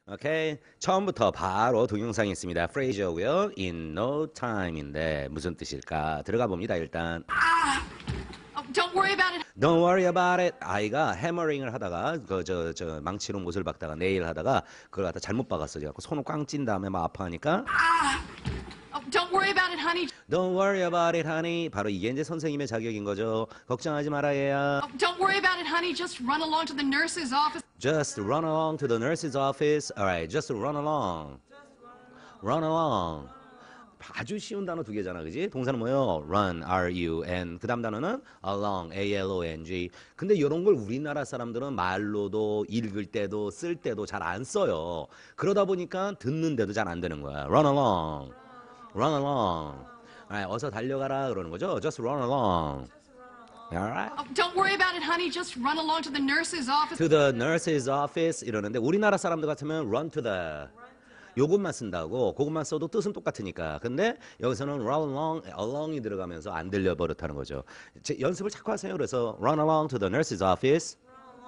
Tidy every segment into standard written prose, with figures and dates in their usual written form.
오케이. 처음부터 바로 동영상이 있습니다. phrase고요. in no time인데 무슨 뜻일까? 들어가 봅니다. 일단. Oh, don't worry about it. Don't worry about it. 아이가 해머링을 하다가 저 망치로 못을 박다가 네일 하다가 그걸 갖다 잘못 박았어. 그래서 손을 꽝 찐 다음에 막 아파하니까 Oh, don't worry about it, honey. Don't worry about it, honey. 바로 이게 이제 선생님의 자격인 거죠. 걱정하지 마라 얘야. Oh, don't worry about it, honey. Just run along to the nurse's office. Just run along to the nurse's office. Alright, just run along. Run along. 아주 쉬운 단어 두 개잖아, 그지? 동사는 뭐요? Run, R-U-N. 그 다음 단어는 along, A-L-O-N-G. 근데 이런 걸 우리나라 사람들은 말로도 읽을 때도 쓸 때도 잘 안 써요. 그러다 보니까 듣는데도 잘 안 되는 거야. Run along. Run along. Alright, 어서 달려가라 그러는 거죠. Just run along. Alright. Oh, don't worry about it, honey. Just run along to the nurse's office. To the nurse's office 이러는데 우리나라 사람들 같으면 run to the 요것만 쓴다고 그것만 써도 뜻은 똑같으니까. 근데 여기서는 run along, along이 들어가면서 안 들려 버릇하는 거죠. 연습을 자꾸 하세요. 그래서 run along to the nurse's office.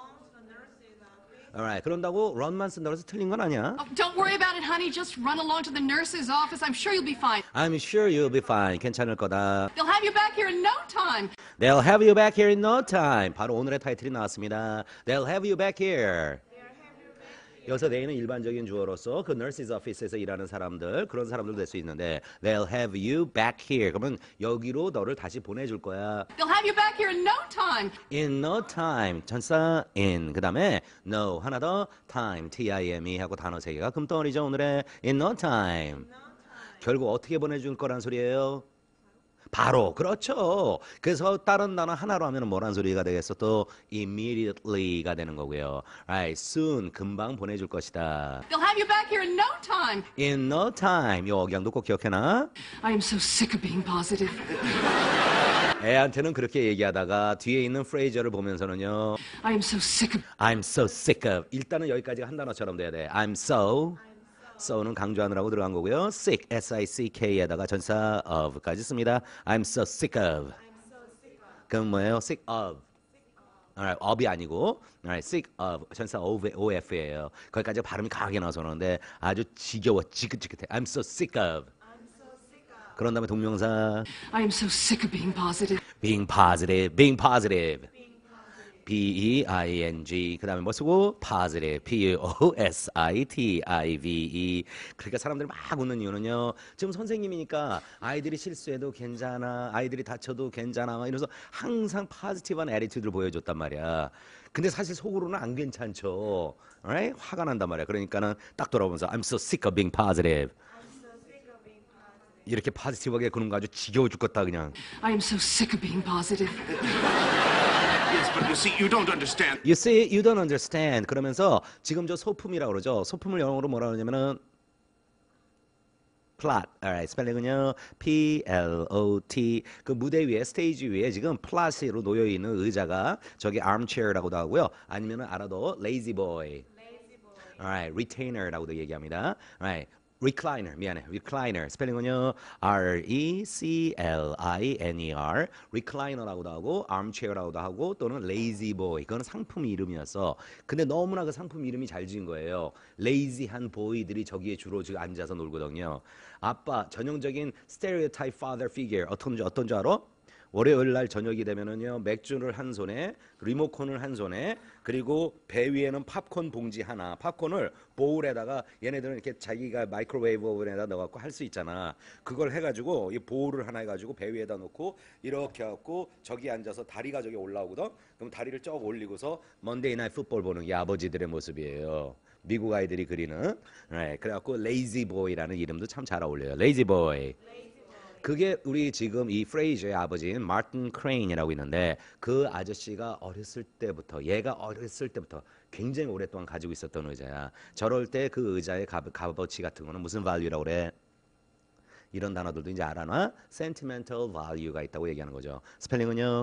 Alright. 그런다고 run만 쓴다고 해서 틀린 건 아니야. Oh, don't worry about it, honey. Just run along to the nurse's office. I'm sure you'll be fine. I'm sure you'll be fine. 괜찮을 거다. They'll have you back here in no time. They'll have you back here in no time. 바로 오늘의 타이틀이 나왔습니다. They'll have you back here. 여기서 they는 일반적인 주어로서 그 nurse's office에서 일하는 사람들 그런 사람들도 될 수 있는데 they'll have you back here. 그러면 여기로 너를 다시 보내줄 거야. They'll have you back here in no time. In no time. 전사 in. 그 다음에 no. 하나 더 time. T-I-M-E 하고 단어 세 개가 금덩어리죠. 오늘의 in no time. 결국 어떻게 보내줄 거란 소리예요? 바로. 그렇죠. 그래서 다른 단어 하나로 하면 뭐란 소리가 되겠어? 또 immediately가 되는 거고요. Right. soon. 금방 보내줄 것이다. They'll have you back here in no time. In no time. 요 억양도 꼭 기억해놔. I am so sick of being positive. 애한테는 그렇게 얘기하다가 뒤에 있는 프레이저를 보면서는요. I am so sick of. I'm so sick of. 일단은 여기까지가 한 단어처럼 돼야 돼. I'm so는 강조하느라고 들어간 거고요. sick, S-I-C-K에다가 전사 of까지 씁니다. I'm so sick of. 그럼 뭐예요? sick of. Alright, of이 아니고 alright, sick of 전사 of예요. 거기까지 발음이 강하게 나와서 그러는데 아주 지겨워, 지긋지긋해. I'm so sick of. 그런 다음에 동명사 I am so sick of being positive. being positive. B-E-I-N-G 그 다음에 뭐 쓰고 positive P-O-S-I-T-I-V-E 그러니까 사람들이 막 웃는 이유는요 지금 선생님이니까 아이들이 실수해도 괜찮아 아이들이 다쳐도 괜찮아 막 이러면서 항상 포지티브한 애티튜드를 보여줬단 말이야 근데 사실 속으로는 안 괜찮죠 right? 화가 난단 말이야 그러니까는 딱 돌아보면서 I'm so sick of being positive 이렇게 포지티브하게 구는 거 아주 지겨워 죽겠다 그냥 I am so sick of being positive. Yes, but you see, you don't understand. You see, you don't understand. 그러면서 지금 저 소품이라고 그러죠. 소품을 영어로 뭐라 그러냐면은 plot. Alright, 스펠링은요. P-L-O-T. 그 무대 위에 스테이지 위에 지금 플라시로 놓여 있는 의자가 저기 armchair라고도 하고요. 아니면은 알아도 lazy boy. Alright, retainer라고도 얘기합니다. Alright. recliner 스펠링은요 R-E-C-L-I-N-E-R recliner라고도 하고 armchair라고도 하고 또는 lazy boy 그거는 상품 이름이어서 근데 너무나 그 상품 이름이 잘 지은 거예요 lazy한 보이들이 저기에 주로 지금 앉아서 놀거든요 아빠 전형적인 stereotype father figure 어떤 줄 알아? 월요일 날 저녁이 되면은요 맥주를 한 손에 리모컨을 한 손에 그리고 배 위에는 팝콘 봉지 하나 팝콘을 보울에다가 얘네들은 이렇게 자기가 마이크로웨이브 오븐에다 넣어갖고 할 수 있잖아 그걸 해가지고 이 보울을 하나 해가지고 배 위에다 놓고 이렇게 해갖고 저기 앉아서 다리가 저기 올라오거든 그럼 다리를 쭉 올리고서 먼데이 나이트 풋볼 보는 게 아버지들의 모습이에요 미국 아이들이 그리는 네, 그래갖고 레이지 보이라는 이름도 참 잘 어울려요 레이지 보이 그게 우리 지금 이 프레이저의 아버지인 마틴 크레인이라고 있는데 그 아저씨가 얘가 어렸을 때부터 굉장히 오랫동안 가지고 있었던 의자야. 저럴 때 그 의자의 값어치 같은 거는 무슨 value라고 그래? 이런 단어들도 이제 알아놔? sentimental value가 있다고 얘기하는 거죠. 스펠링은요.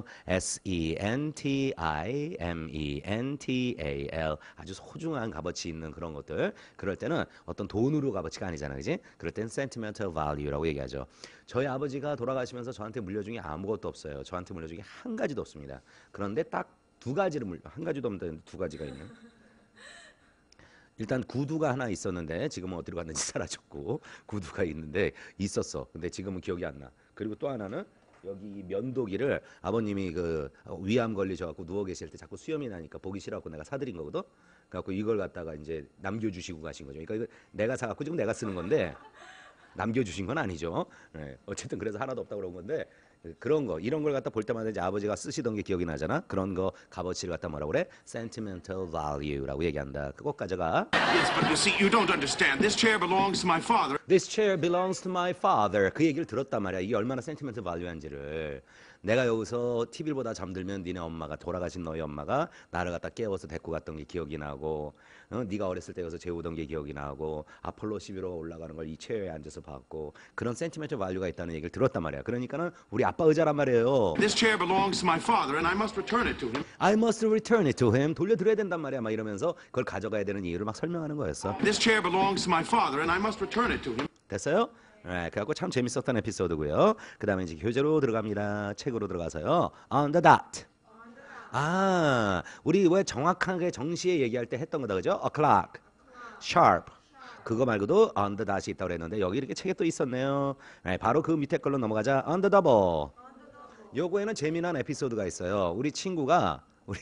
S-E-N-T-I-M-E-N-T-A-L 아주 소중한 값어치 있는 그런 것들. 그럴 때는 어떤 돈으로 값어치가 아니잖아. 그지? 그럴 때는 sentimental value라고 얘기하죠. 저희 아버지가 돌아가시면서 저한테 물려준 게 아무것도 없어요. 저한테 물려준 게 한 가지도 없습니다. 그런데 딱 두 가지를 한 가지도 없는데 두 가지가 있는. 일단 구두가 하나 있었는데 지금은 어디로 갔는지 사라졌고 구두가 있는데 있었어. 근데 지금은 기억이 안 나. 그리고 또 하나는 여기 면도기를 아버님이 그 위암 걸리셔갖고 누워 계실 때 자꾸 수염이 나니까 보기 싫어갖고 내가 사드린 거거든. 그래갖고 이걸 갖다가 이제 남겨주시고 가신 거죠. 그러니까 이거 내가 사갖고 지금 내가 쓰는 건데 남겨주신 건 아니죠. 네, 어쨌든 그래서 하나도 없다고 그런 건데 그런 거 이런 걸 갖다 볼 때마다 이제 아버지가 쓰시던 게 기억이 나잖아. 그런 거 값어치를 갖다 뭐라고 그래? Sentimental value라고 얘기한다. 그거 가져가. Yes, but you see, you don't understand. This chair belongs to my father. This chair belongs to my father. 그 얘기를 들었단 말이야. 이게 얼마나 sentimental value한지를. 내가 여기서 TV를 보다 잠들면 니네 엄마가 돌아가신 너희 엄마가 나를 갖다 깨워서 데리고 갔던 게 기억이 나고 네가 어렸을 때 여기서 재우던 게 기억이 나고 아폴로 11호가 올라가는 걸 이 체어에 앉아서 봤고 그런 sentimental value가 있다는 얘기를 들었단 말이야. 그러니까는 우리 아빠 의자란 말이에요. This chair belongs to my father, and I must return it to him. I must return it to him. 돌려드려야 된단 말이야. 막 이러면서 그걸 가져가야 되는 이유를 막 설명하는 거였어. This chair belongs to my father, and I must return it to him. 됐어요? 네, 그래갖고 참 재밌었던 에피소드고요. 그 다음에 이제 교재로 들어갑니다. 책으로 들어가서요. On the dot. 아, 우리 왜 정확하게 정시에 얘기할 때 했던 거다, 그죠? O'clock, sharp. 그거 말고도 on the dot이 있다고 그랬는데 여기 이렇게 책에 또 있었네요. 네, 바로 그 밑에 걸로 넘어가자. On the double. 요거에는 재미난 에피소드가 있어요. 우리 친구가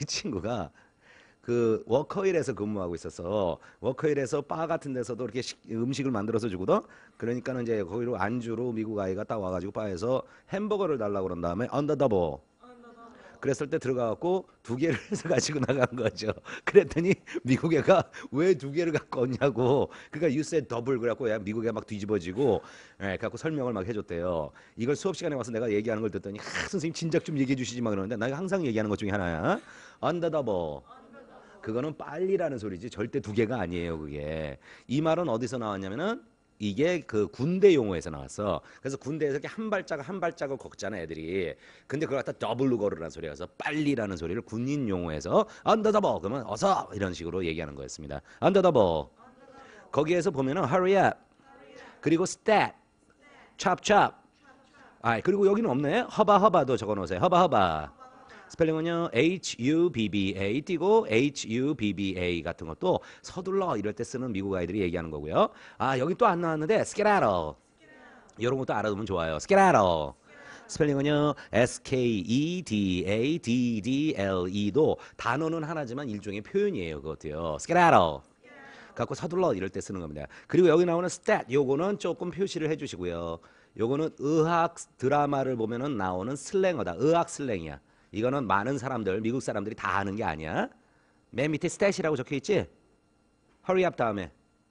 그 워커힐에서 근무하고 있었어. 워커힐에서 바 같은 데서도 이렇게 음식을 만들어서 주거든. 그러니까는 이제 거기로 안주로 미국 아이가 딱 와가지고 바에서 햄버거를 달라고 그런 다음에 언더 더블. 그랬을 때 들어가갖고 두 개를 해서 가지고 나간 거죠. 그랬더니 미국 애가 왜 두 개를 갖고 왔냐고. 그러니까 you said double 그래갖고 미국 애가 막 뒤집어지고, 그래갖고 설명을 막 해줬대요. 이걸 수업 시간에 와서 내가 얘기하는 걸 듣더니 선생님 진작 좀 얘기해 주시지 마 그러는데 내가 항상 얘기하는 것 중에 하나야. 언더 더블. 그거는 빨리라는 소리지 절대 두 개가 아니에요. 그게 이 말은 어디서 나왔냐면은 이게 그 군대 용어에서 나왔어. 그래서 군대에서 이렇게 한 발짝을 걷잖아 애들이. 근데 그걸 갖다 더블로 걸으라는 소리여서 빨리라는 소리를 군인 용어에서 언더 더블 그러면 어서 이런 식으로 얘기하는 거였습니다. 언더 더블. 거기에서 보면은 hurry up 그리고 stat chop chop. 아 그리고 여기는 없네. 허바도 적어놓으세요. 허바. 스펠링은요 HUBBA 띄고 HUBBA 같은 것도 서둘러 이럴 때 쓰는 미국 아이들이 얘기하는 거고요. 아 여기 또 안 나왔는데 skedaddle 이런 것도 알아두면 좋아요. skedaddle 스펠링은요 SKEDADDLE도 단어는 하나지만 일종의 표현이에요. 그것도요. skedaddle 갖고 서둘러 이럴 때 쓰는 겁니다. 그리고 여기 나오는 stat 요거는 조금 표시를 해주시고요. 요거는 의학 드라마를 보면은 나오는 슬랭어다. 의학 슬랭이야. 이거는 많은 사람들, 미국 사람들이 다 아는 게 아니야. 맨 밑에 stat이라고 적혀 있지? hurry up 다음에.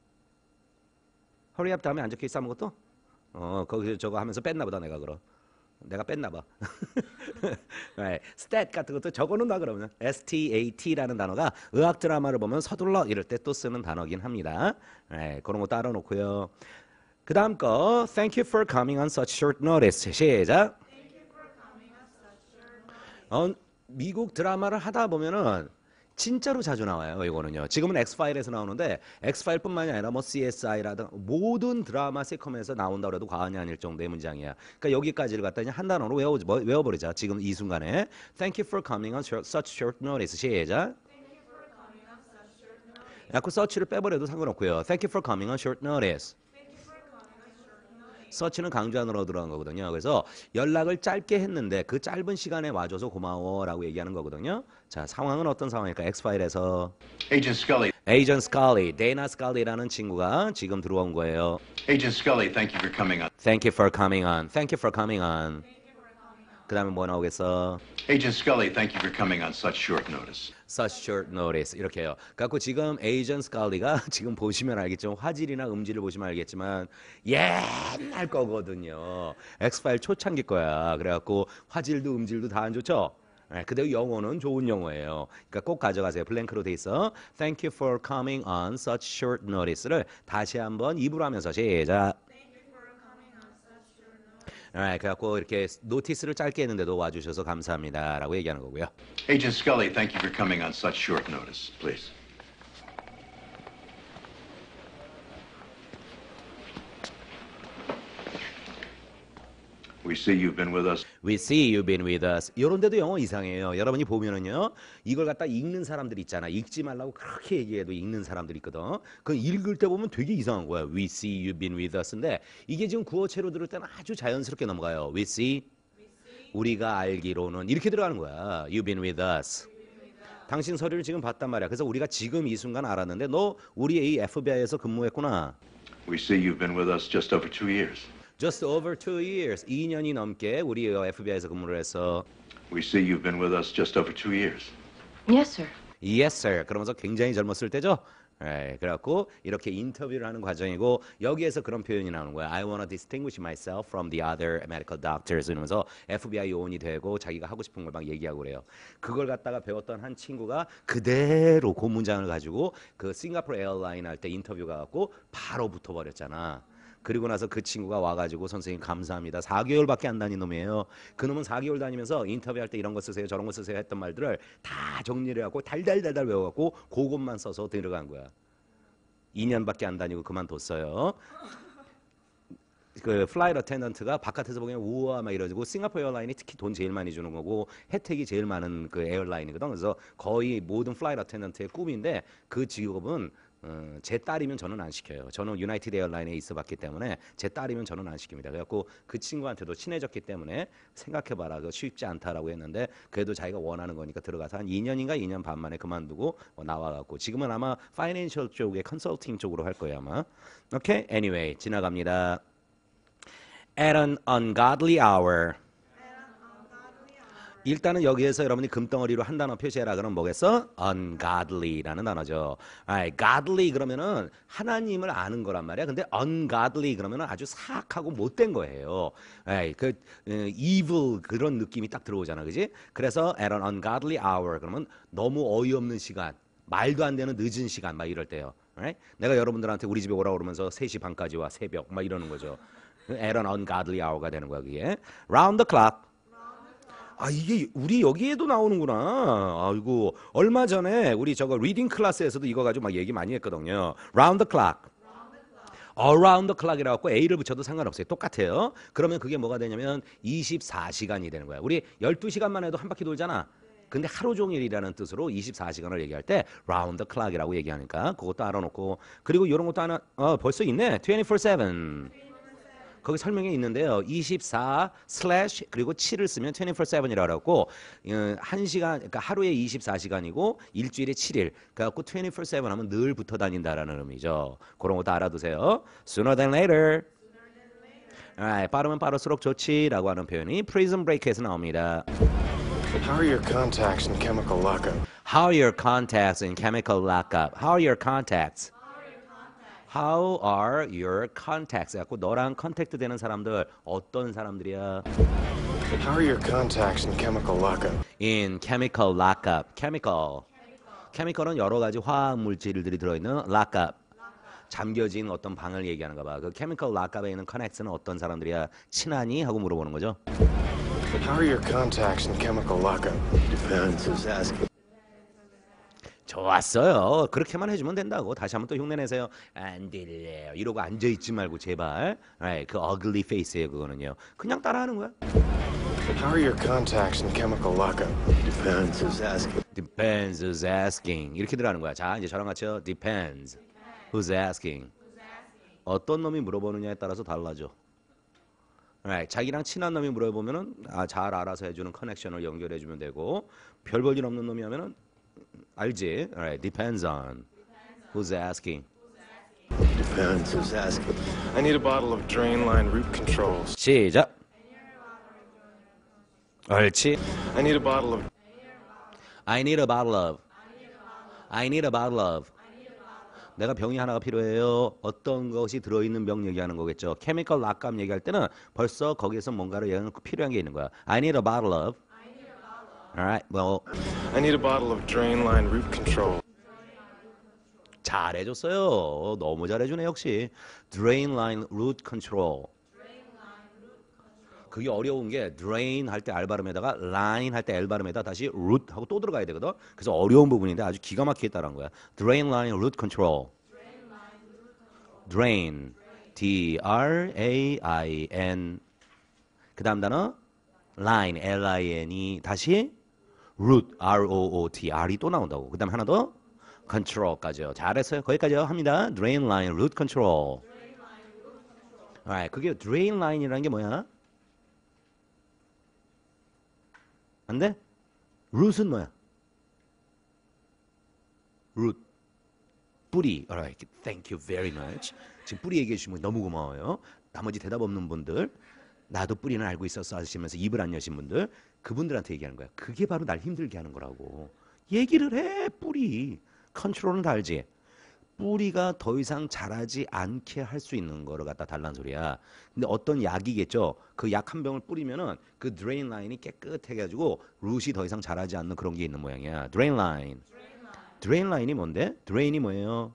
hurry up 다음에 안 적혀 있어 아무것도? 거기서 저거 하면서 뺐나 보다 내가 그럼. 내가 뺐나 봐. 네, stat 같은 것도 적어놓나 그러면. STAT라는 단어가 의학 드라마를 보면 서둘러 이럴 때 또 쓰는 단어긴 합니다. 네, 그런 거 따로 놓고요. 그 다음 거 Thank you for coming on such short notice. 시작. 미국 드라마를 하다 보면은 진짜로 자주 나와요. 이거는요. 지금은 엑스파일에서 나오는데 엑스파일뿐만이 아니라 뭐 CSI라든 모든 드라마 시컴에서 나온다고 해도 과언이 아닐 정도의 문장이야. 그러니까 여기까지를 갖다 그냥 한 단어로 외워버리자. 지금 이 순간에 Thank you for coming on such short notice. 시작. 자꾸 such를 빼버려도 상관없고요. Thank you for coming on short notice. 서치는 강조안으로 들어간 거거든요. 그래서 연락을 짧게 했는데 그 짧은 시간에 와줘서 고마워라고 얘기하는 거거든요. 자, 상황은 어떤 상황일까? 엑스파일에서 Agent Scully. 에이전트 스칼리, 데이나 스칼리라는 친구가 지금 들어온 거예요. Agent Scully, thank you for coming on. Thank you for coming on. Thank you for coming on. 그 다음에 뭐 나오겠어? Agent Scully, thank you for coming on such short notice. Such short notice 이렇게 해요. 갖고 지금 에이전트 스칼리가 지금 보시면 알겠죠. 화질이나 음질을 보시면 알겠지만 옛날 거거든요. 엑스파일 초창기 거야. 그래갖고 화질도 음질도 다 안 좋죠. 네, 그대로 영어는 좋은 영어예요. 그러니까 꼭 가져가세요. 블랭크로 돼 있어. Thank you for coming on such short notice를 다시 한번 입으로 하면서 시작. 그래갖고 이렇게 노티스를 짧게 했는데도 와주셔서 감사합니다라고 얘기하는 거고요. Agent Scully, thank you for coming on such short notice, please. We see you've been with us. We see you've been with us. 이런 데도 영어 이상해요. 여러분이 보면은요. 이걸 갖다 읽는 사람들 있잖아. 읽지 말라고 그렇게 얘기해도 읽는 사람들 있거든. 그 읽을 때 보면 되게 이상한 거야. We see you've been with us인데 이게 지금 구어체로 들을 때는 아주 자연스럽게 넘어가요. We see 우리가 알기로는 이렇게 들어가는 거야. You've been with us. 당신 서류를 지금 봤단 말이야. 그래서 우리가 지금 이 순간 알았는데 너 우리 이 FBI에서 근무했구나. We see you've been with us just over 2 years. Just over 2 years. 2년이 넘게 우리 FBI에서 근무를 했어. We see you've been with us just over 2 years. Yes, sir. Yes, sir. 그러면서 굉장히 젊었을 때죠. 네, 그래갖고 이렇게 인터뷰를 하는 과정이고 여기에서 그런 표현이 나오는 거야. I want to distinguish myself from the other medical doctors. 이러면서 FBI 요원이 되고 자기가 하고 싶은 걸 막 얘기하고 그래요. 그걸 갖다가 배웠던 한 친구가 그대로 그 문장을 가지고 그 싱가포르 에어라인 할 때 인터뷰 가갖고 바로 붙어버렸잖아. 그리고 나서 그 친구가 와가지고 선생님 감사합니다. 4개월밖에 안 다닌 놈이에요. 그 놈은 4개월 다니면서 인터뷰할 때 이런 거 쓰세요 저런 거 쓰세요 했던 말들을 다 정리를 하고 달달달달 외워갖고 그것만 써서 들어간 거야. 2년밖에 안 다니고 그만뒀어요. 그 플라이트 어텐던트가 바깥에서 보기엔 우와 막 이러고 싱가포르 에어라인이 특히 돈 제일 많이 주는 거고 혜택이 제일 많은 그 에어라인이거든. 그래서 거의 모든 플라이트 어텐던트의 꿈인데 그 직업은 제 딸이면 저는 안 시켜요. 저는 유나이티드 에어라인에 있어봤기 때문에 제 딸이면 저는 안 시킵니다. 그래갖고 그 친구한테도 친해졌기 때문에 생각해봐라. 그거 쉽지 않다라고 했는데 그래도 자기가 원하는 거니까 들어가서 한 2년인가 2년 반 만에 그만두고 나와갖고 지금은 아마 파이낸셜 쪽에 컨설팅 쪽으로 할 거예요 아마. 오케이? Anyway 지나갑니다. At an ungodly hour. 일단은 여기에서 여러분이 금덩어리로 한 단어 표시해라 그러면 뭐겠어? ungodly라는 단어죠. godly 그러면은 하나님을 아는 거란 말이야. 근데 ungodly 그러면은 아주 사악하고 못된 거예요. evil 그런 느낌이 딱 들어오잖아, 그지? 그래서 at an ungodly hour 그러면 너무 어이없는 시간, 말도 안 되는 늦은 시간 막 이럴 때요. 내가 여러분들한테 우리 집에 오라고 그러면서 3시 반까지 와 새벽 막 이러는 거죠. at an ungodly hour가 되는 거야 그게. round the clock. 이게 우리 여기에도 나오는구나. 아이고 얼마 전에 우리 저거 리딩 클래스에서도 이거 가지고 막 얘기 많이 했거든요. Round the clock. Around the clock이라고 갖고 A를 붙여도 상관없어요. 똑같아요. 그러면 그게 뭐가 되냐면 24시간이 되는 거야. 우리 12시간만 해도 한 바퀴 돌잖아. 근데 하루 종일이라는 뜻으로 24시간을 얘기할 때 round the clock이라고 얘기하니까 그것도 알아놓고 그리고 이런 것도 하나 벌써 있네. 24/7. 거기 설명에 있는데요. 24 슬래시 그리고 7을 쓰면 24/7이라고 하고 1시간 그러니까 하루에 24시간이고 일주일에 7일. 그래갖고 24/7 하면 늘 붙어 다닌다라는 의미죠. 그런 것도 알아두세요. Sooner than later. 빠르면 빠를수록 좋지라고 하는 표현이 Prison Break에서 나옵니다. How are your contacts in chemical lockup? How are your contacts in chemical lockup? How are your contacts? How are your contacts? 갖고 너랑 컨택트 되는 사람들 어떤 사람들이야? How are your contacts in chemical lockup? In chemical lockup. chemical. chemical은 여러 가지 화학 물질들이 들어있는 lockup. 잠겨진 어떤 방을 얘기하는가 봐. 그 chemical lockup에 있는 connects는 어떤 사람들이야? 친하니? 하고 물어보는 거죠. How are your contacts in chemical lockup? Depends who's asking. 좋았어요. 그렇게만 해주면 된다고. 다시 한번 또 흉내내세요. 안 될래요. 이러고 앉아있지 말고 제발. 그 ugly face예요 그거는요. 그냥 따라하는 거야. How are your contacts in chemical lockup? Depends who's asking. Depends who's asking. 이렇게 들어가는 거야. 자 이제 저랑 같이요. Depends who's asking. 어떤 놈이 물어보느냐에 따라서 달라져. 자기랑 친한 놈이 물어보면은 잘 알아서 해주는 커넥션을 연결해주면 되고 별 볼 일 없는 놈이 하면은 알지? Depends on who's asking. Depends who's asking. I need a bottle of drain line root controls. 시작. 옳지. I need a bottle of I need a bottle of. I need a bottle of. 내가 병이 하나가 필요해요. 어떤 것이 들어있는 병 얘기하는 거겠죠. 케미컬 락감 얘기할 때는 벌써 거기에서 뭔가를 얘기하는 필요한 게 있는 거야. I need a bottle of. Alright, well. I need a bottle of drain line root control. 잘해줬어요. 너무 잘해주네 역시. Drain line root control. 그게 어려운 게 drain 할 때 R 발음에다가 line 할 때 L 발음에다 다시 root 하고 또 들어가야 되거든. 그래서 어려운 부분인데 아주 기가 막히게 따라한 거야. Drain line root control. Drain. D-R-A-I-N. 그 다음 단어 line, L-I-N-E. 다시 root, R-O-O-T. R이 또 나온다고. 그 다음 하나 더 control까지요. 잘했어요. 거기까지요. 합니다. drain line, root control. Alright, 그게 drain line이라는 게 뭐야? 안 돼? root은 뭐야? root. 뿌리. Alright, thank you very much. 지금 뿌리 얘기해 주시면 너무 고마워요. 나머지 대답 없는 분들, 나도 뿌리는 알고 있었어 하시면서 입을 안 여신 분들, 그분들한테 얘기하는 거야. 그게 바로 날 힘들게 하는 거라고. 얘기를 해, 뿌리. 컨트롤은 다 알지? 뿌리가 더 이상 자라지 않게 할 수 있는 거를 갖다 달란 소리야. 근데 어떤 약이겠죠. 그 약 한 병을 뿌리면은 그 드레인 라인이 깨끗해 가지고 루시 더 이상 자라지 않는 그런 게 있는 모양이야. 드레인 라인. 드레인 라인이 뭔데? 드레인이 뭐예요?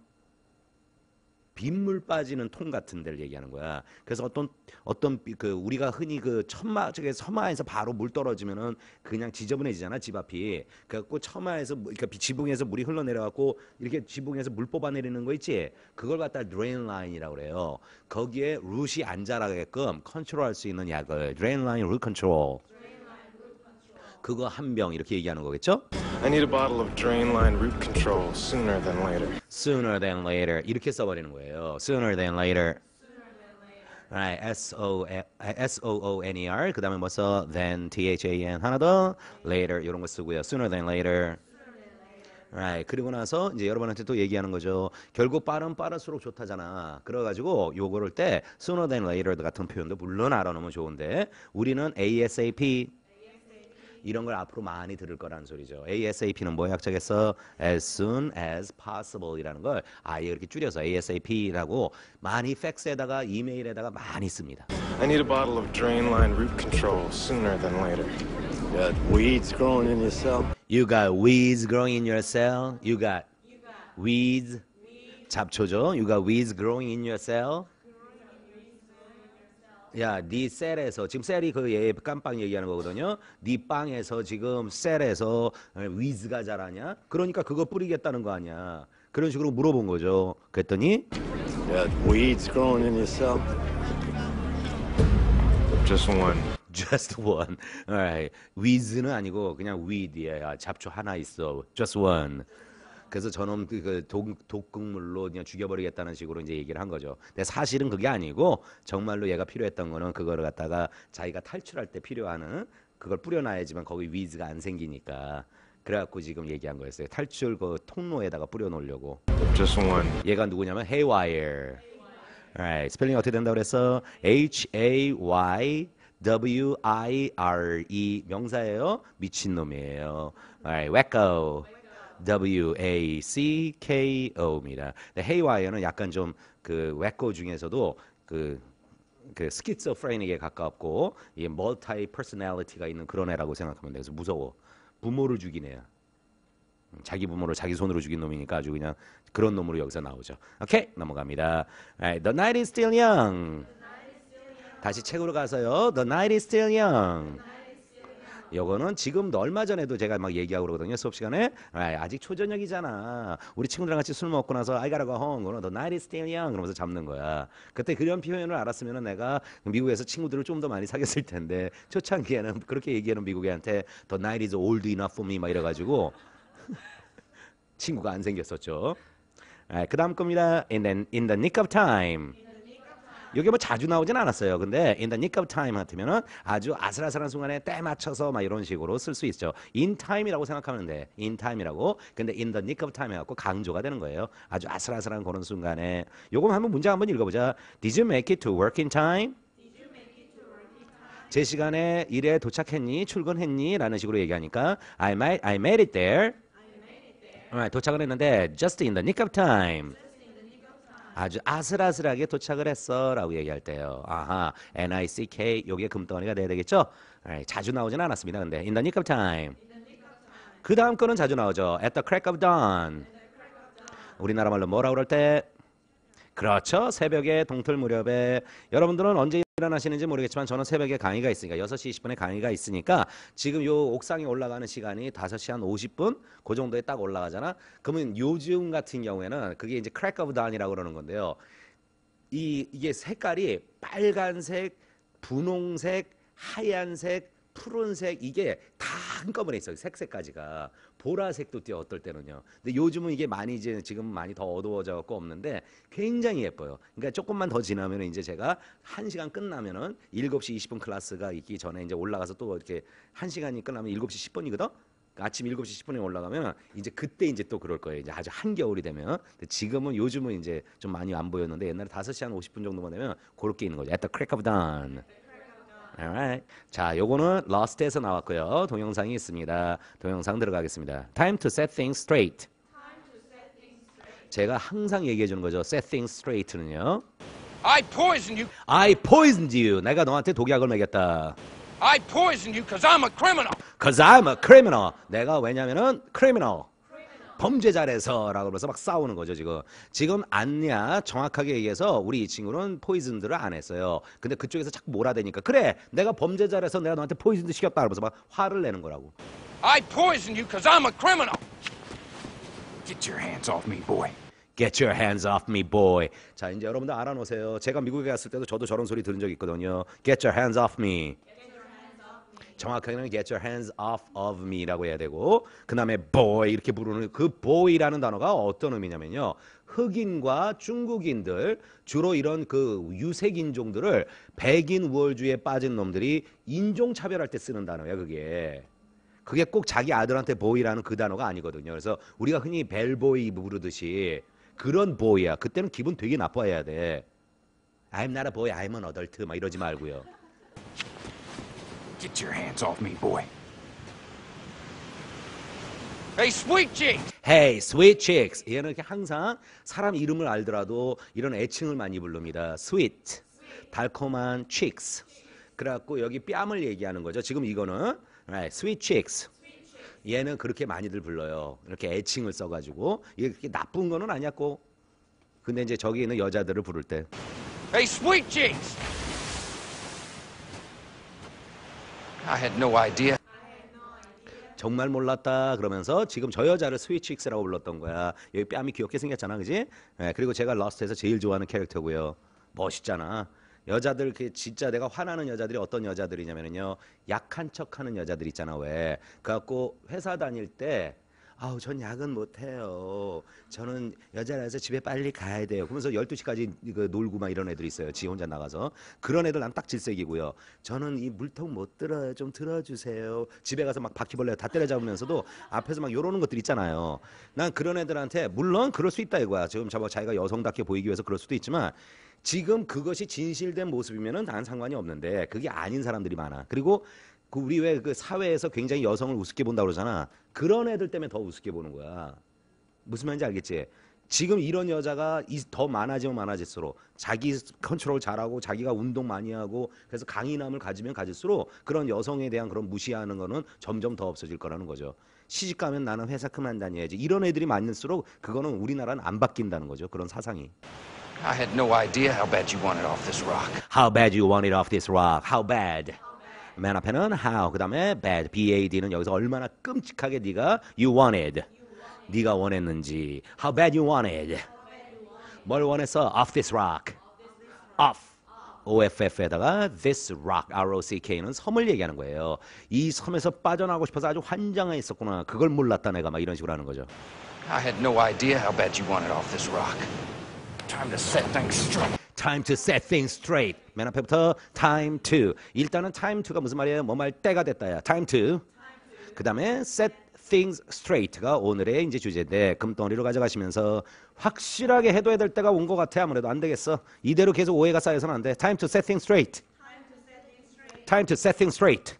빗물 빠지는 통 같은 데를 얘기하는 거야. 그래서 어떤 그 우리가 흔히 그 저기 서마에서 바로 물 떨어지면은 그냥 지저분해지잖아, 집 앞이. 그래갖고 처마에서 그러니까 지붕에서 물이 흘러내려갖고 이렇게 지붕에서 물 뽑아내리는 거 있지. 그걸 갖다 드레인 라인이라고 그래요. 거기에 루시 안 자라게끔 컨트롤할 수 있는 약을 드레인 라인 루 컨트롤. 그거 한 병 이렇게 얘기하는 거겠죠? I need a bottle of drain line root control sooner than later. Sooner than later 이렇게 써버리는 거예요. Sooner than later. Right, S-O-O-N-E-R 그 다음에 뭐 써? Then, T-H-A-N 하나 더 later 이런 거 쓰고요. Sooner than later. Right, 그리고 나서 이제 여러분한테 또 얘기하는 거죠. 결국 빠를수록 좋다잖아. 그래가지고 요거를 때 sooner than later 같은 표현도 물론 알아놓으면 좋은데 우리는 ASAP 이런 걸 앞으로 많이 들을 거라는 소리죠. ASAP는 뭐의 약자겠어? As soon as possible 이라는 걸 아예 이렇게 줄여서 ASAP라고 많이 팩스에다가 이메일에다가 많이 씁니다. I need a bottle of drain line root control sooner than later. Got weeds growing in your cell? You got weeds growing in your cell. You got weeds. 잡초죠. You got weeds growing in your cell. 야, 네 셀에서 지금 셀이 그 얘 깜빵 얘기하는 거거든요. 네 빵에서 지금 셀에서 위즈가 자라냐? 그러니까 그거 뿌리겠다는 거 아니야. 그런 식으로 물어본 거죠. 그랬더니 Got weeds growing in your cell? Just one. just one. Alright. 위즈는 아니고 그냥 weed야. 잡초 하나 있어. Just one. 그래서 저놈 그 독극물로 그냥 죽여버리겠다는 식으로 이제 얘기를 한 거죠. 근데 사실은 그게 아니고 정말로 얘가 필요했던 거는 그거를 갖다가 자기가 탈출할 때 필요한 그걸 뿌려놔야지만 거기 위즈가 안 생기니까. 그래갖고 지금 얘기한 거였어요. 탈출 그 통로에다가 뿌려놓으려고. Just one. 얘가 누구냐면 haywire. Alright. 스펠링 어떻게 된다고 그랬어? H-A-Y-W-I-R-E 명사예요. 미친놈이에요. Alright. wacko. W-A-C-K-O입니다. 헤이와이어는 약간 좀 그 wacko 중에서도 그 스키조프레닉에 가깝고 이 멀티 퍼스널리티가 있는 그런 애라고 생각하면 돼. 그래서 무서워. 부모를 죽인 애야. 자기 부모를 자기 손으로 죽인 놈이니까 아주 그냥 그런 놈으로 여기서 나오죠. 오케이, 넘어갑니다. Right, The night is still young. 다시 책으로 가서요. The night is still young. 요거는 지금도 얼마 전에도 제가 막 얘기하고 그러거든요. 수업 시간에. 아직 초저녁이잖아. 우리 친구들이랑 같이 술 먹고 나서 I gotta go home. 그러면 The night is still young. 그러면서 잡는 거야. 그때 그런 표현을 알았으면 내가 미국에서 친구들을 좀 더 많이 사귀었을 텐데 초창기에는 그렇게 얘기하는 미국애한테 The night is old enough for me 막 이래가지고 친구가 안 생겼었죠. 그 다음 겁니다. In the nick of time. 이게 뭐 자주 나오진 않았어요. 근데 in the nick of time 같으면은 아주 아슬아슬한 순간에 때 맞춰서 막 이런 식으로 쓸 수 있죠. in time이라고 생각하면 돼. in time이라고. 근데 in the nick of time 해갖고 강조가 되는 거예요. 아주 아슬아슬한 그런 순간에. 요거 한번 문장 한번 읽어보자. Did you make it to work in time? 제 시간에 일에 도착했니? 출근했니? 라는 식으로 얘기하니까 I made it there. 도착을 했는데 just in the nick of time. 아주 아슬아슬하게 도착을 했어 라고 얘기할 때요. 아하, N-I-C-K 요게 금덩어리가 돼야 되겠죠? 자주 나오진 않았습니다. 근데 in the nick of time. 그 다음 거는 자주 나오죠. At the crack of dawn. 우리나라 말로 뭐라고 그럴 때? 그렇죠. 새벽에 동틀 무렵에. 여러분들은 언제 일어나시는지 모르겠지만 저는 새벽에 강의가 있으니까 6시 20분에 강의가 있으니까 지금 요 옥상에 올라가는 시간이 5시 한 50분 그 정도에 딱 올라가잖아. 그러면 요즘 같은 경우에는 그게 이제 crack of dawn이라고 그러는 건데요. 이게 색깔이 빨간색, 분홍색, 하얀색, 푸른색 이게 다 한꺼번에 있어요. 색색까지가 보라색도 띄어 어떨 때는요. 근데 요즘은 이게 많이 이제 지금 많이 더 어두워져 갖고 없는데 굉장히 예뻐요. 그러니까 조금만 더 지나면 이제 제가 1시간 끝나면은 7시 20분 클래스가 있기 전에 이제 올라가서 또 이렇게 1시간이 끝나면 7시 10분이거든. 아침 7시 10분에 올라가면 이제 그때 이제 또 그럴 거예요. 이제 아주 한겨울이 되면. 근데 지금은 요즘은 이제 좀 많이 안 보였는데 옛날에 5시 한 50분 정도만 되면 그렇게 있는 거죠. At the crack of dawn. Alright. 자, 요거는 Lost에서 나왔고요. 동영상이 있습니다. 동영상 들어가겠습니다. Time to set things straight. 제가 항상 얘기해 주는 거죠. Set things straight는요. I poisoned you. I poisoned you. 내가 너한테 독약을 먹였다. I poisoned you because I'm a criminal. Cause I'm a criminal. 내가 왜냐면은 criminal. 범죄자라서라고 그러면서 막 싸우는 거죠 지금. 지금 아니야 정확하게 얘기해서 우리 이 친구는 포이즌들을 안 했어요. 근데 그쪽에서 자꾸 몰아대니까 그래 내가 범죄자라서 내가 너한테 포이즌 시켰다 그러면서 막 화를 내는 거라고. I poisoned you because I'm a criminal. Get your hands off me, boy. Get your hands off me, boy. 자 이제 여러분들 알아놓으세요. 제가 미국에 갔을 때도 저도 저런 소리 들은 적 있거든요. Get your hands off me. 정확하게는 get your hands off of me라고 해야 되고 그 다음에 boy 이렇게 부르는 그 boy라는 단어가 어떤 의미냐면요. 흑인과 중국인들 주로 이런 그 유색 인종들을 백인 우월주의에 빠진 놈들이 인종차별할 때 쓰는 단어예요. 그게 꼭 자기 아들한테 boy라는 그 단어가 아니거든요. 그래서 우리가 흔히 벨보이 부르듯이 그런 boy야. 그때는 기분 되게 나빠해야 돼. I'm not a boy, I'm an adult 막 이러지 말고요. Get your hands off me, boy. Hey, sweet cheeks. Hey, sweet chicks. 얘는 이렇게 항상 사람 이름을 알더라도 이런 애칭을 많이 부릅니다. Sweet, 달콤한 chicks. 그래갖고 여기 뺨을 얘기하는 거죠. 지금 이거는 right, sweet chicks. 얘는 그렇게 많이들 불러요. 이렇게 애칭을 써가지고 이게 그렇게 나쁜 거는 아니었고. 근데 이제 저기 있는 여자들을 부를 때. Hey, sweet cheeks. I had no idea. 정말 몰랐다 그러면서 지금 저 여자를 스위치익스라고 불렀던 거야. 여기 뺨이 귀엽게 생겼잖아, 그지? 네, 그리고 제가 러스트에서 제일 좋아하는 캐릭터고요. 멋있잖아. 여자들 그 진짜 내가 화나는 여자들이 어떤 여자들이냐면요, 약한 척하는 여자들 있잖아 왜? 그래갖고 회사 다닐 때. 아우 전 야근 못해요. 저는 여자라서 집에 빨리 가야 돼요. 그러면서 12시까지 놀고 막 이런 애들 있어요. 지 혼자 나가서. 그런 애들 난 딱 질색이고요. 저는 이 물통 못 들어요. 좀 들어주세요. 집에 가서 막 바퀴벌레 다 때려잡으면서도 앞에서 막 요러는 것들 있잖아요. 난 그런 애들한테 물론 그럴 수 있다 이거야. 지금 자기가 여성답게 보이기 위해서 그럴 수도 있지만 지금 그것이 진실된 모습이면은 난 상관이 없는데 그게 아닌 사람들이 많아. 그리고 우리 왜 그 사회에서 굉장히 여성을 우습게 본다 그러잖아. 그런 애들 때문에 더 우습게 보는 거야. 무슨 말인지 알겠지? 지금 이런 여자가 더 많아지면 많아질수록 자기 컨트롤 잘하고 자기가 운동 많이 하고 그래서 강인함을 가지면 가질수록 그런 여성에 대한 그런 무시하는 거는 점점 더 없어질 거라는 거죠. 시집 가면 나는 회사 그만 다녀야지. 이런 애들이 많을수록 그거는 우리나라는 안 바뀐다는 거죠. 그런 사상이. I had no idea how bad you wanted off this rock. How bad you want it off this rock. How bad. 맨 앞에는 how, 그 다음에 bad, bad는 여기서 얼마나 끔찍하게 네가 you wanted, 네가 원했는지. How bad you wanted. 뭘 원했어? Off this rock. Off. OFF에다가 this rock, ROCK는 섬을 얘기하는 거예요. 이 섬에서 빠져나가고 싶어서 아주 환장해 있었구나. 그걸 몰랐다 내가 막 이런 식으로 하는 거죠. I had no idea how bad you wanted off this rock. Time to set things straight. Time to set things straight. 맨 앞에부터 time to. 일단은 time to가 무슨 말이에요? 뭐 말 때가 됐다야. time to. 그 다음에 set things straight가 오늘의 이제 주제인데 금덩어리로 가져가시면서 확실하게 해둬야 될 때가 온 것 같아. 아무래도 안 되겠어. 이대로 계속 오해가 쌓여서는 안 돼. Time to set things straight. Time to set things straight.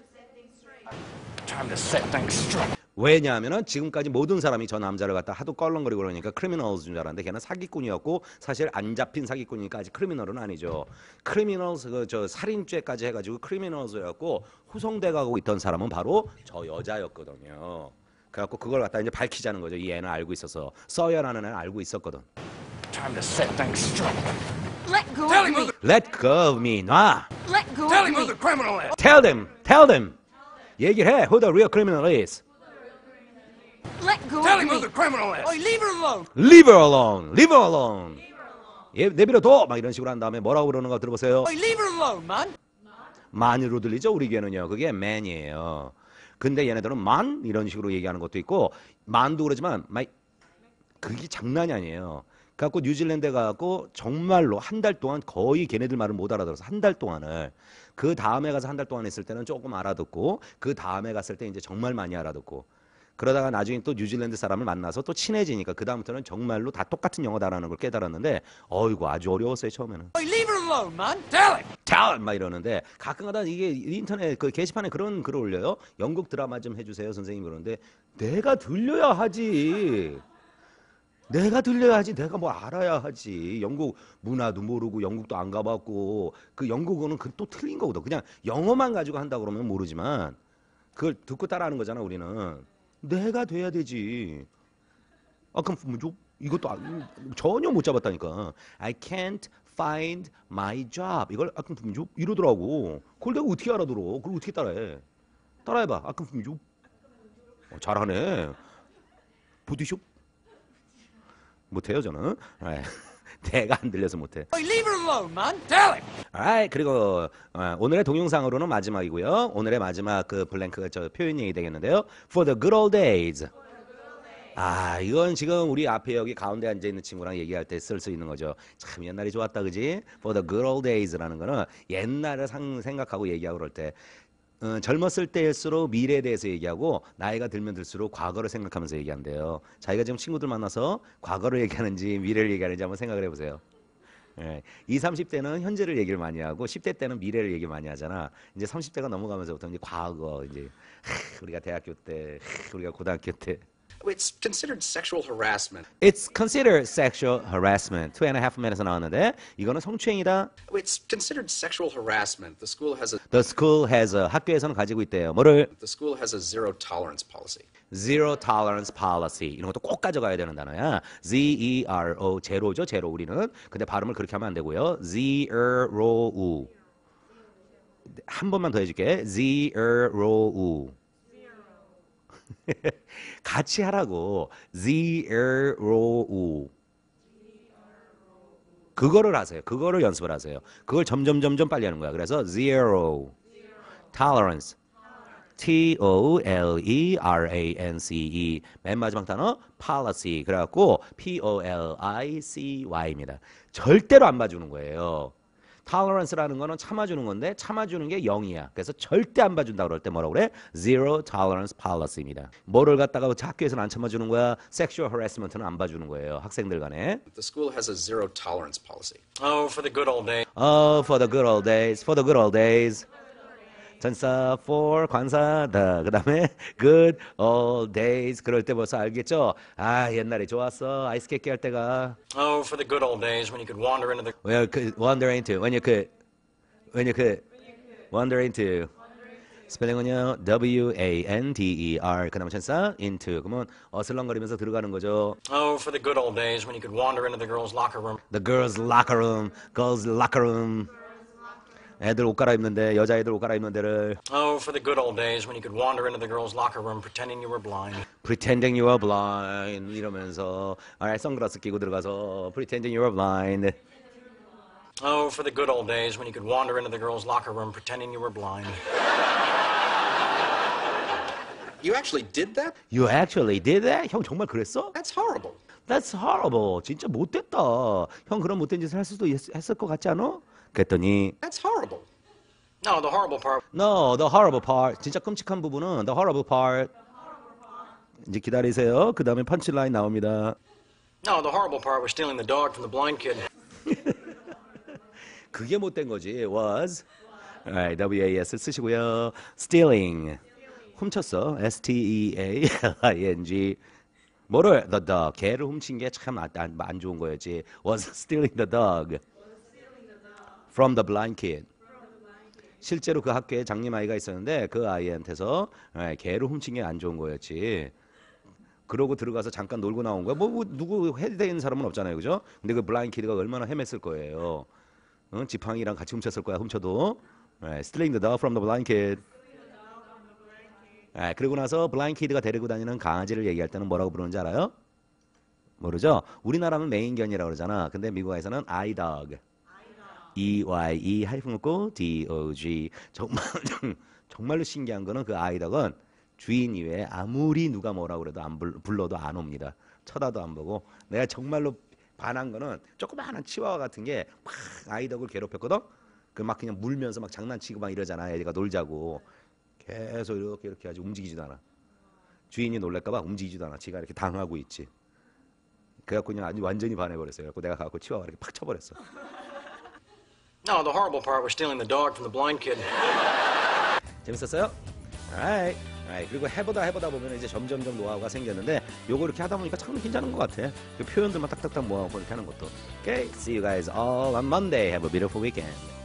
Time to set things straight. 왜냐하면은 지금까지 모든 사람이 저 남자를 갖다 하도 껄렁거리고 그러니까 크리미널즈인 줄 알았는데 걔는 사기꾼이었고 사실 안 잡힌 사기꾼이니까 아직 크리미널은 아니죠. 크리미널즈 저 살인죄까지 해가지고 크리미널즈였고 후송돼 가고 있던 사람은 바로 저 여자였거든요. 그래갖고 그걸 갖다 이제 밝히자는 거죠. 이 애는 알고 있어서 서연하는 애는 알고 있었거든. Time to set things straight. Let go Tell of him me. who the Let go of me. 놔. Let go tell of him who me. the criminal is. Tell them. Tell them. 얘기를 해. Who the real criminal is. Let go Tell of him who me. the criminal is. Leave her alone. Leave her alone. Leave her alone. 얘 내버려둬. 막 이런 식으로 한 다음에 뭐라고 그러는 거 들어보세요. Leave her alone, man. man으로 들리죠? 우리 귀에는요. 그게 man이에요. 근데 얘네들은 man 이런 식으로 얘기하는 것도 있고 man도 그러지만 그게 장난이 아니에요. 그래갖고 뉴질랜드에 가갖고 정말로 한 달 동안 거의 걔네들 말을 못 알아들어서 한 달 동안을 그 다음에 가서 한 달 동안 있을 때는 조금 알아듣고 그 다음에 갔을 때 이제 정말 많이 알아듣고 그러다가 나중에 또 뉴질랜드 사람을 만나서 또 친해지니까 그 다음부터는 정말로 다 똑같은 영어다라는 걸 깨달았는데 어이구 아주 어려웠어요 처음에는. Leave it alone, man. Tell him. 자, 막 이러는데 가끔가다 이게 인터넷 그 게시판에 그런 글을 올려요. 영국 드라마 좀 해주세요 선생님 그러는데 내가 들려야 하지. 내가 들려야지. 내가 뭐 알아야 하지. 영국 문화도 모르고 영국도 안 가봤고 그 영국어는 그 또 틀린 거거든. 그냥 영어만 가지고 한다 그러면 모르지만 그걸 듣고 따라하는 거잖아 우리는. 내가 돼야 되지. 아 그럼 뭐죠? 이것도 전혀 못 잡았다니까. I can't find my job. 이걸 아까 뭐죠? 이러더라고. 그걸 내가 어떻게 알아들어? 그걸 어떻게 따라해? 따라해봐. 아까 뭐죠? 잘하네. 보디숍? 못해요 저는. 내가 안 들려서 못해. Leave it alone, man. Tell him. Alright, 그리고 오늘의 동영상으로는 마지막이고요. 오늘의 마지막 그 블랭크가 저 표현이 되겠는데요. For the good old days. 아, 이건 지금 우리 앞에 여기 가운데 앉아 있는 친구랑 얘기할 때 쓸 수 있는 거죠. 참 옛날이 좋았다, 그지? For the good old days라는 거는 옛날을 생각하고 얘기하고 그럴 때. 젊었을 때일수록 미래에 대해서 얘기하고 나이가 들면 들수록 과거를 생각하면서 얘기한대요. 자기가 지금 친구들 만나서 과거를 얘기하는지 미래를 얘기하는지 한번 생각을 해보세요. 예, 20, 30대는 현재를 얘기를 많이 하고 10대 때는 미래를 얘기 많이 하잖아. 이제 30대가 넘어가면서부터 이제 과거 이제 우리가 대학교 때, 우리가 고등학교 때. It's considered sexual harassment. It's considered sexual harassment. 2.5 minutes 나왔는데 이거는 성추행이다. It's considered sexual harassment. The school has a 학교에서는 가지고 있대요. 뭐를? The school has a zero tolerance policy. Zero tolerance policy. 이런 것도 꼭 가져가야 되는 단어야. Z-E-R-O. 제로죠, 제로 우리는. 근데 발음을 그렇게 하면 안 되고요. Z-E-R-O-U. 한 번만 더 해줄게. Z-E-R-O-U. 같이 하라고. zero. 그거를 하세요. 그거를 연습을 하세요. 그걸 점점 빨리 하는 거야. 그래서 zero tolerance. T-O-L-E-R-A-N-C-E. 맨 마지막 단어 policy. 그래갖고 P-O-L-I-C-Y입니다. 절대로 안 봐주는 거예요. tolerance라는 거는 참아주는 건데 참아주는 게 0이야. 그래서 절대 안 봐준다 그럴 때 뭐라고 그래? Zero tolerance policy입니다. 뭐를 갖다가 학교에서는 안 참아주는 거야? Sexual harassment는 안 봐주는 거예요. 학생들 간에. The school has a zero tolerance policy. Oh, for the good old days. Oh, for the good old days. For the good old days. 전사 for 관사다. 그 다음에 good old days. 그럴 때 벌써 알겠죠? 아 옛날에 좋았어. 아이스케이크 할 때가. Oh, for the good old days when you could wander into the. When you could wander into. 스펠링은요 W-A-N-D-E-R. 그 다음에 전사 into. 그러면 어슬렁거리면서 들어가는 거죠. Oh, for the good old days when you could wander into the girls' locker room. The girls' locker room. Girls' locker room. 애들 옷 갈아입는데 여자애들 옷 갈아입는 데를 Oh, for the good old days when you could wander into the girls' locker room pretending you were blind. pretending you are blind 이러면서 선글라스 끼고 들어가서 pretending you are blind. Oh, for the good old days when you could wander into the girls' locker room pretending you were blind. You actually did that? You actually did that? 형 정말 그랬어? That's horrible. That's horrible. 진짜 못됐다. 형 그런 못된 짓을 할 수도 했을 것 같지 않아? 그랬더니 That's horrible. No, the horrible part. No, the horrible part. 진짜 끔찍한 부분은 the horrible part. 이제 기다리세요. 그 다음에 펀치라인 나옵니다. No, the horrible part was stealing the dog from the blind kid. 그게 못된 거지. was. Alright, W-A-S 쓰시고요. stealing. 훔쳤어. S-T-E-A-L-I-N-G. 뭐를? The dog. 개를 훔친 게 참 안 좋은 거였지. was stealing the dog. From the blind kid. 실제로 그 학교에 장님 아이가 있었는데 그 아이한테서 개를 훔친 게 안 좋은 거였지. 그러고 들어가서 잠깐 놀고 나온 거야. 뭐 누구 해대는 사람은 없잖아요, 그죠? 근데 그 블라인드 키드가 얼마나 헤맸을 거예요. 지팡이랑 같이 훔쳤을 거야, 훔쳐도. Stealing the dog from the blind kid. 그리고 나서 블라인드 키드가 데리고 다니는 강아지를 얘기할 때는 뭐라고 부르는지 알아요? 모르죠? 우리나라는 메인견이라고 그러잖아. 근데 미국에서는 아이дог. EYE 하이픈 긋고 DOG. 정말로 신기한 거는 그 아이덕은 주인 이외에 아무리 누가 뭐라 그래도 불러도 안 옵니다. 쳐다도 안 보고. 내가 정말로 반한 거는 조그마한 치와와 같은 게 막 아이덕을 괴롭혔거든. 그 막 그냥 물면서 막 장난치고 막 이러잖아. 애가 놀자고. 계속 이렇게 하지 움직이지도 않아. 주인이 놀랄까봐 움직이지도 않아. 지가 이렇게 당하고 있지. 그래갖고 그냥 아주 완전히 반해버렸어요. 그래갖고 내가 가갖고 치와와 이렇게 팍 쳐버렸어. No, the horrible part was stealing the dog from the blind kid. 재밌었어요? alright. 그리고 해보다 보면 이제 점점점 노하우가 생겼는데 요거 이렇게 하다 보니까 참 괜찮은 것 같아. 그 표현들만 딱딱딱 모아갖고 이렇게 하는 것도. Okay, see you guys all on Monday. Have a beautiful weekend.